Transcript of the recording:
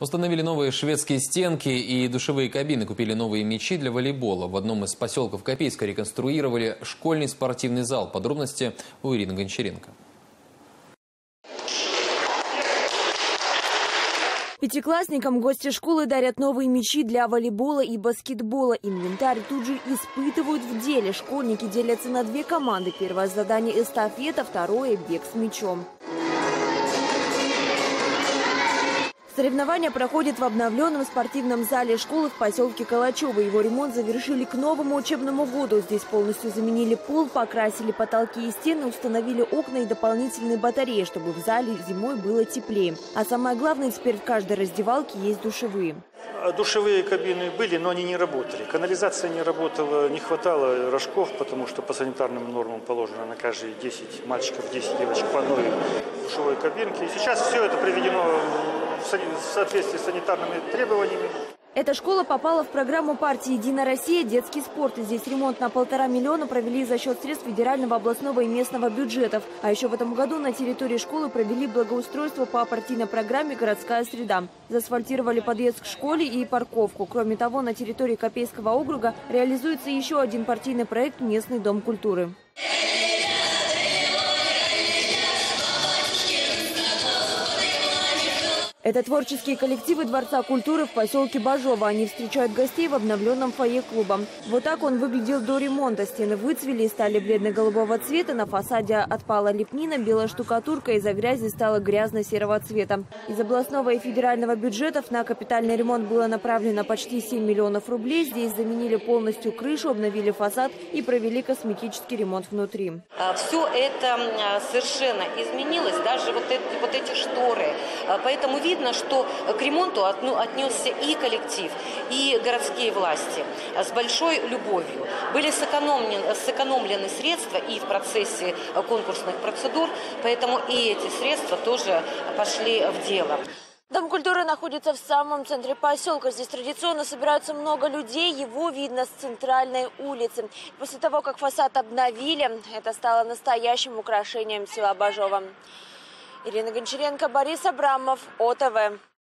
Установили новые шведские стенки и душевые кабины. Купили новые мячи для волейбола. В одном из поселков Копейска реконструировали школьный спортивный зал. Подробности у Ирины Гончаренко. Пятиклассникам гости школы дарят новые мячи для волейбола и баскетбола. Инвентарь тут же испытывают в деле. Школьники делятся на две команды. Первое задание – эстафета, второе – бег с мячом. Соревнования проходят в обновленном спортивном зале школы в поселке Калачево. Его ремонт завершили к новому учебному году. Здесь полностью заменили пол, покрасили потолки и стены, установили окна и дополнительные батареи, чтобы в зале зимой было теплее. А самое главное, теперь в каждой раздевалке есть душевые. Душевые кабины были, но они не работали. Канализация не работала, не хватало рожков, потому что по санитарным нормам положено на каждые 10 мальчиков, 10 девочек по одной душевой кабинке. И сейчас все это приведено в соответствии с санитарными требованиями. Эта школа попала в программу партии «Единая Россия. Детский спорт». Здесь ремонт на 1,5 миллиона провели за счет средств федерального, областного и местного бюджетов. А еще в этом году на территории школы провели благоустройство по партийной программе «Городская среда». Заасфальтировали подъезд к школе и парковку. Кроме того, на территории Копейского округа реализуется еще один партийный проект «Местный дом культуры». Это творческие коллективы Дворца культуры в поселке Бажово. Они встречают гостей в обновленном фойе клуба. Вот так он выглядел до ремонта. Стены выцвели и стали бледно-голубого цвета. На фасаде отпала лепнина, белая штукатурка из-за грязи стала грязно-серого цвета. Из областного и федерального бюджетов на капитальный ремонт было направлено почти 7 миллионов рублей. Здесь заменили полностью крышу, обновили фасад и провели косметический ремонт внутри. Все это совершенно изменилось, даже вот эти шторы. Поэтому видно, что к ремонту отнесся и коллектив, и городские власти с большой любовью. Были сэкономлены средства и в процессе конкурсных процедур, поэтому и эти средства тоже пошли в дело. Дом культуры находится в самом центре поселка. Здесь традиционно собираются много людей. Его видно с центральной улицы. После того, как фасад обновили, это стало настоящим украшением села Бажово. Ирина Гончаренко, Борис Абрамов, ОТВ.